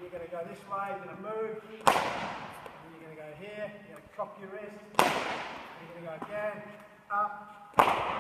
you're going to go this way, you're going to move, and you're going to go here, you're going to cock your wrist, and you're going to go again, up,